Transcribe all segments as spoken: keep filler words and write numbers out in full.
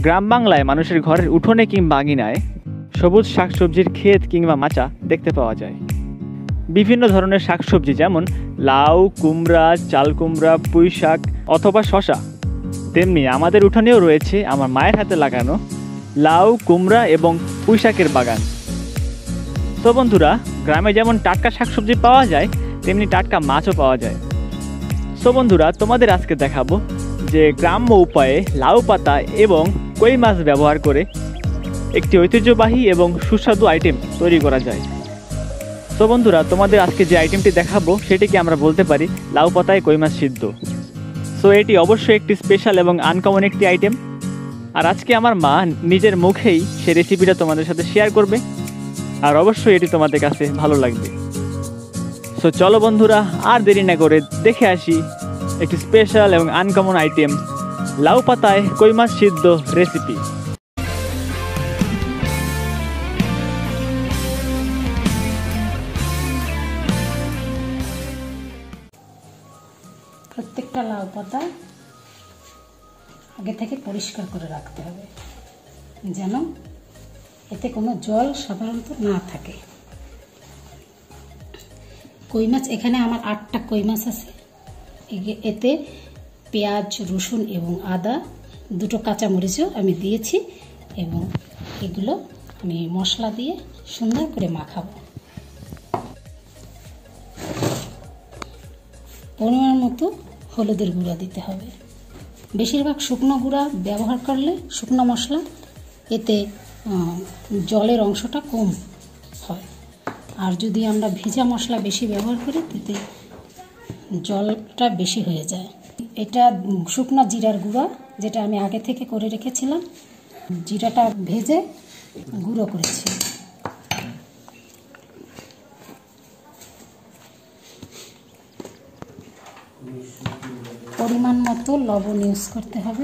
গ্রাম বাংলায় মানুষের ঘরের উঠোনে কিংবা আঙিনায় সবুজ শাকসবজির ক্ষেত কিংবা মাচা দেখতে পাওয়া যায়। বিভিন্ন ধরনের শাকসবজি যেমন লাউ, কুমড়া, চাল কুমড়া, পুঁই শাক অথবা শশা। তেমনি আমাদের উঠোনেও রয়েছে আমার মায়ের হাতে লাগানো লাউ, কুমড়া এবং পুঁই শাকের বাগান। তো বন্ধুরা, গ্রামে যেমন টাটকা শাকসবজি পাওয়া যায় তেমনি টাটকা মাছও পাওয়া যায়। তো বন্ধুরা, তোমাদের আজকে দেখাবো যে গ্রাম্য উপায়ে লাউ পাতা এবং কই মাছ ব্যবহার করে একটি ঐতিহ্যবাহী এবং সুস্বাদু আইটেম তৈরি করা যায়। তো বন্ধুরা, তোমাদের আজকে যে আইটেমটি দেখাবো সেটিকে আমরা বলতে পারি লাউ পাতায় কই মাছ সিদ্ধ। সো এটি অবশ্যই একটি স্পেশাল এবং আনকমন একটি আইটেম। আর আজকে আমার মা নিজের মুখেই সে রেসিপিটা তোমাদের সাথে শেয়ার করবে, আর অবশ্যই এটি তোমাদের কাছে ভালো লাগবে। সো চলো বন্ধুরা, আর দেরি না করে দেখে আসি একটি স্পেশাল এবং আনকমন আইটেম লাউ পাতায় কই মাছ সিদ্ধ রেসিপি। প্রত্যেকটা লাউ পাতা আগে থেকে পরিষ্কার করে রাখতে হবে, যেন এতে কোনো জল সাধারণত না থাকে। কই মাছ এখানে আমার আটটা কই মাছ আছে। এতে পেঁয়াজ, রসুন এবং আদা, দুটো কাঁচামরিচও আমি দিয়েছি এবং এগুলো আমি মশলা দিয়ে সুন্দর করে মাখাবো। পরিমাণ মতো হলুদের গুঁড়া দিতে হবে। বেশিরভাগ শুকনো গুঁড়া ব্যবহার করলে, শুকনো মশলা, এতে জলের অংশটা কম হয়। আর যদি আমরা ভেজা মশলা বেশি ব্যবহার করি তাতে জলটা বেশি হয়ে যায়। এটা শুকনো জিরার গুঁড়া, যেটা আমি আগে থেকে করে রেখেছিলাম। জিরাটা ভেজে গুঁড়ো করেছি। পরিমাণ মতো লবণ ইউজ করতে হবে।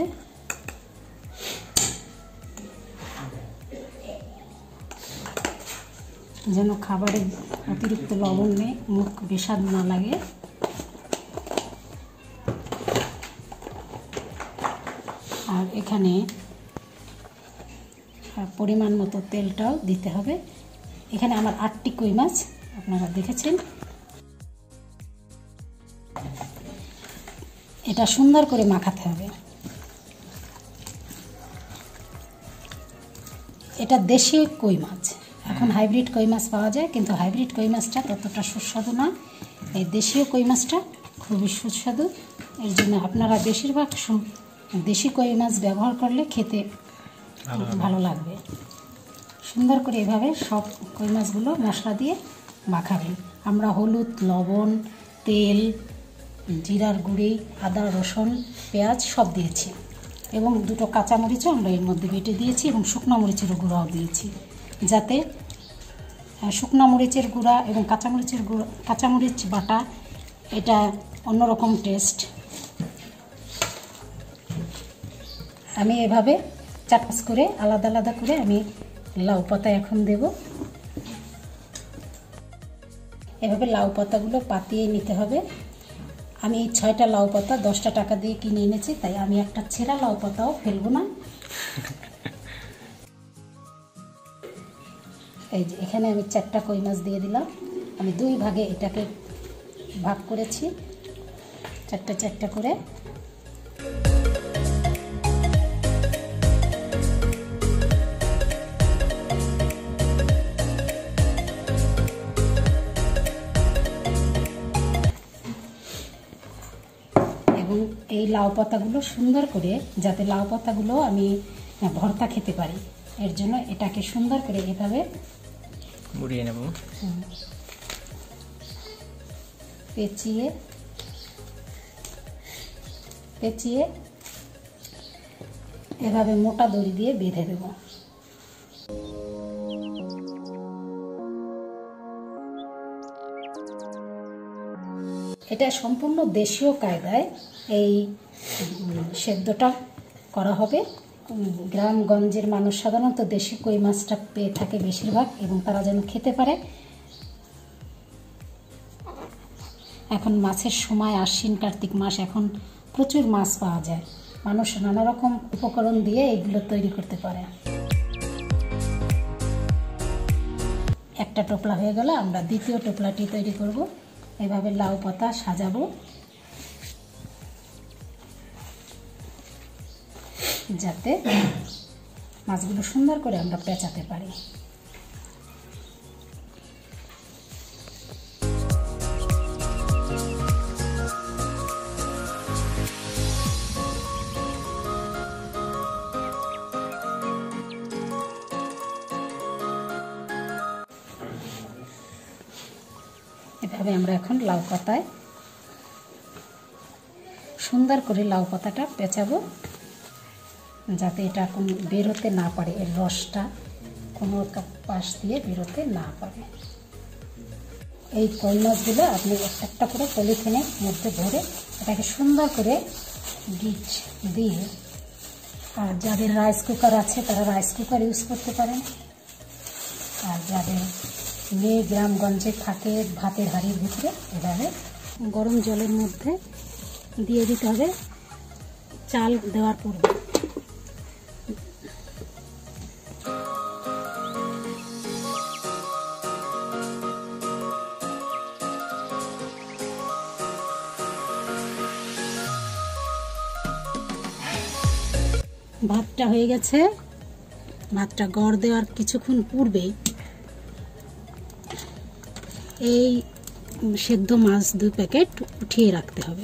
যেন খাবারে অতিরিক্ত লবণ নেই, মুখ বেস্বাদ না লাগে। আর এখানে পরিমাণ মতো তেলটাও দিতে হবে। এখানে আমার আটটি কই মাছ আপনারা দেখেছেন। এটা সুন্দর করে মাখাতে হবে। এটা দেশীয় কই মাছ। এখন হাইব্রিড কই মাছ পাওয়া যায়, কিন্তু হাইব্রিড কই মাছটা ততটা সুস্বাদু না। এই দেশীয় কই মাছটা খুবই সুস্বাদু। এর জন্য আপনারা বেশিরভাগ দেশি কই মাছ ব্যবহার করলে খেতে ভালো লাগবে। সুন্দর করে এভাবে সব কই মাছগুলো মশলা দিয়ে মাখাবেন। আমরা হলুদ, লবণ, তেল, জিরার গুঁড়ি, আদা, রসুন, পেঁয়াজ সব দিয়েছি এবং দুটো কাঁচামরিচও আমরা এর মধ্যে বেটে দিয়েছি এবং শুকনো মরিচের গুঁড়াও দিয়েছি, যাতে শুকনো মরিচের গুঁড়া এবং কাঁচামরিচের গুঁড়া, কাঁচামরিচ বাটা, এটা অন্যরকম টেস্ট। আমি এভাবে চার পাঁচ করে আলাদা আলাদা করে আমি লাউ পাতা এখন দেব। এভাবে লাউ পাতাগুলো পাতিয়ে নিতে হবে। আমি এই ছয়টা লাউ পাতা দশটা টাকা দিয়ে কিনে এনেছি, তাই আমি একটা ছেঁড়া লাউ পাতাও ফেলবো না। এই যে এখানে আমি চারটা কই মাছ দিয়ে দিলাম। আমি দুই ভাগে এটাকে ভাগ করেছি, চারটা চারটা করে। এবং এই লাউ পাতাগুলো সুন্দর করে, যাতে লাউ পাতাগুলো আমি ভর্তা খেতে পারি, এর জন্য এটাকে সুন্দর করে এভাবে মুড়িয়ে নেব। পেঁচিয়ে পেঁচিয়ে এভাবে মোটা দড়ি দিয়ে বেঁধে দেব। এটা সম্পূর্ণ দেশীয় কায়দায় এই সেদ্ধটা করা হবে। গ্রামগঞ্জের মানুষ সাধারণত দেশি কই মাছটা পেয়ে থাকে বেশিরভাগ, এবং তারা যেন খেতে পারে। এখন মাছের সময় আশ্বিন কার্তিক মাস, এখন প্রচুর মাছ পাওয়া যায়। মানুষ নানা রকম উপকরণ দিয়ে এগুলো তৈরি করতে পারে। একটা টোপলা হয়ে গেলে আমরা দ্বিতীয় টোপলাটি তৈরি করব। এভাবে লাউ পাতা সাজাবো যাতে মাছগুলো সুন্দর করে আমরা পেঁচাতে পারি। এভাবে আমরা এখন লাউ পাতায় সুন্দর করে লাউ পাতাটা পেঁচাবো যাতে এটা কোনো বেরোতে না পারে, এর রসটা কোনো পাশ দিয়ে বেরোতে না পারে। এই কই মাছগুলো আপনি একটা করে পলিথিনের মধ্যে ভরে এটাকে সুন্দর করে গিট দিয়ে, আর যাদের রাইস কুকার আছে তারা রাইস কুকার ইউজ করতে পারেন, আর যাদের মেয়ে গ্রামগঞ্জে থাকে ভাতের হাঁড়ির ভিতরে এভাবে গরম জলের মধ্যে দিয়ে দিতে হবে চাল দেওয়ার পূর্বে। ভাতটা হয়ে গেছে। ভাতটা গড় দেওয়ার কিছুক্ষণ পূর্বে এই সেদ্ধ মাছ দুই প্যাকেট উঠিয়ে রাখতে হবে।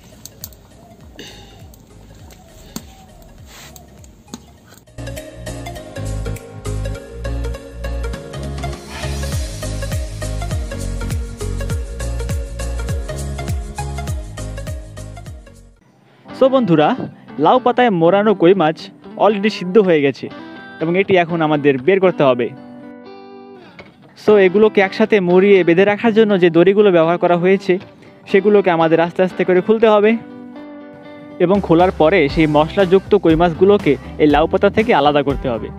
সো বন্ধুরা, লাউ পাতায় মোড়ানো কই মাছ অলরেডি সিদ্ধ হয়ে গেছে এবং এটি এখন আমাদের বের করতে হবে। সো এগুলোকে একসাথে মুড়িয়ে বেঁধে রাখার জন্য যে দড়িগুলো ব্যবহার করা হয়েছে সেগুলোকে আমাদের আস্তে আস্তে করে খুলতে হবে এবং খোলার পরে সেই মশলাযুক্ত কই মাছগুলোকে এই লাউ পাতা থেকে আলাদা করতে হবে।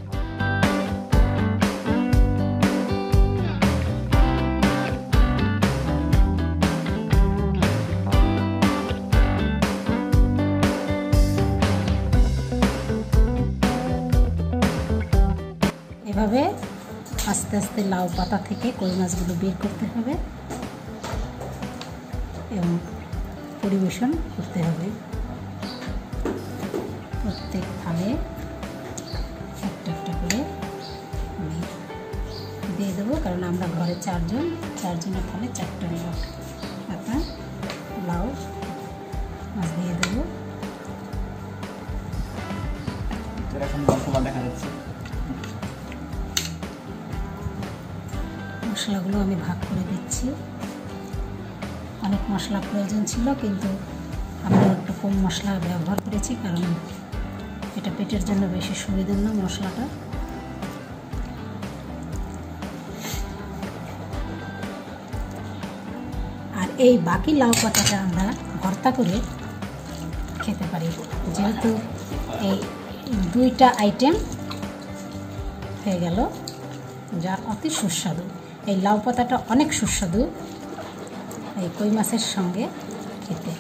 এভাবে আস্তে আস্তে লাউ পাতা থেকে কই মাছগুলো বের করতে হবে এবং পরিবেশন করতে হবে। প্রত্যেক থালে একটা একটা করে আমি দিয়ে দেবো, কারণ আমরা ঘরে চারজন, চারজনের থালে চারটা পাতা লাউ মাছ দিয়ে দেবো। দেখা যাচ্ছে মশলাগুলো আমি ভাগ করে দিচ্ছি। অনেক মশলা প্রয়োজন ছিল কিন্তু আমরা একটু কম মশলা ব্যবহার করেছি, কারণ এটা পেটের জন্য বেশি সুবিধার না মশলাটা। আর এই বাকি লাউ পাতাটা আমরা ভর্তা করে খেতে পারি, যেহেতু এই দুইটা আইটেম হয়ে গেল যা অতি সুস্বাদু। এই লাউ পাতাটা অনেক সুস্বাদু এই কই মাছের সঙ্গে খেতে।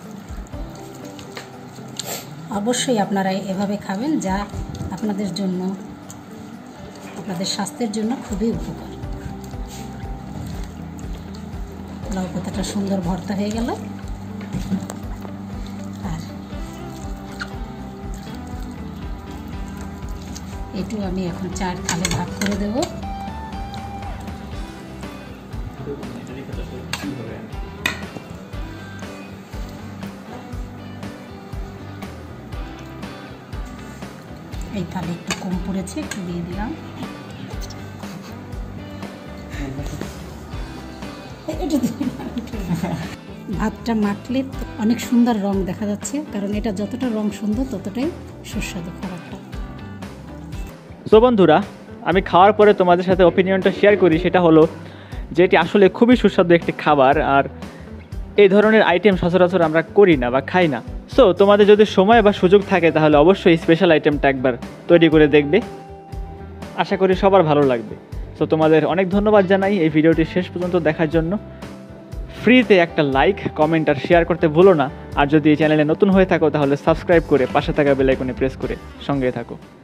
অবশ্যই আপনারা এভাবে খাবেন, যা আপনাদের জন্য, আপনাদের স্বাস্থ্যের জন্য খুবই উপকার। লাউ পাতাটা সুন্দর ভর্তা হয়ে গেল। আর এটু আমি এখন চার থালে ভাগ করে দেব। এই থালে একটু কম পড়েছে, একটু দিয়ে দিলাম। ভাতটা মাখলে অনেক সুন্দর রং দেখা যাচ্ছে, কারণ এটা যতটা রং সুন্দর ততটাই সুস্বাদু খাবারটা। সো বন্ধুরা, আমি খাওয়ার পরে তোমাদের সাথে ওপিনিয়নটা শেয়ার করি। সেটা হলো যে এটি আসলে খুবই সুস্বাদু একটি খাবার, আর এই ধরনের আইটেম সচরাচর আমরা করি না বা খাই না। সো তোমাদের যদি সময় বা সুযোগ থাকে তাহলে অবশ্যই স্পেশাল আইটেমটা একবার তৈরি করে দেখবে, আশা করি সবার ভালো লাগবে। সো তোমাদের অনেক ধন্যবাদ জানাই এই ভিডিওটি শেষ পর্যন্ত দেখার জন্য। ফ্রিতে একটা লাইক, কমেন্ট আর শেয়ার করতে ভুলো না। আর যদি এই চ্যানেলে নতুন হয়ে থাকো তাহলে সাবস্ক্রাইব করে পাশে থাকা বেল আইকনে প্রেস করে সঙ্গে থাকো।